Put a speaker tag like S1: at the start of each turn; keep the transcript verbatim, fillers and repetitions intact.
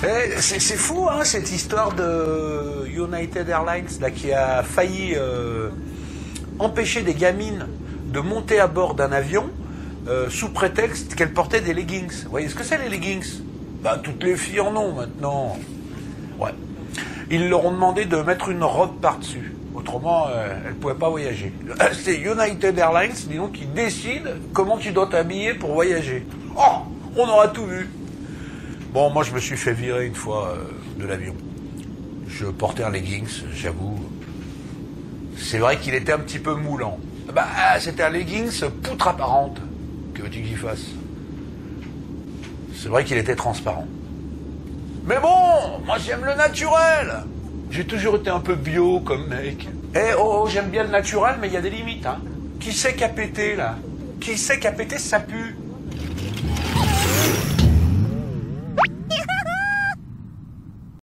S1: Eh, c'est c'est fou, hein, cette histoire de United Airlines là, qui a failli euh, empêcher des gamines de monter à bord d'un avion euh, sous prétexte qu'elles portaient des leggings. Vous voyez ce que c'est les leggings? Bah, toutes les filles en ont maintenant. Ouais. Ils leur ont demandé de mettre une robe par-dessus. Autrement, euh, elles ne pouvaient pas voyager. C'est United Airlines, disons, qui décide comment tu dois t'habiller pour voyager. Oh, on aura tout vu. Bon, moi, je me suis fait virer une fois euh, de l'avion. Je portais un leggings, j'avoue. C'est vrai qu'il était un petit peu moulant. Bah, c'était un leggings poutre apparente. Que veux-tu que j'y fasse? C'est vrai qu'il était transparent. Mais bon, moi j'aime le naturel. J'ai toujours été un peu bio comme mec. Eh oh, oh j'aime bien le naturel, mais il y a des limites, hein. Qui c'est qui a pété, là? Qui c'est qui a pété, ça pue.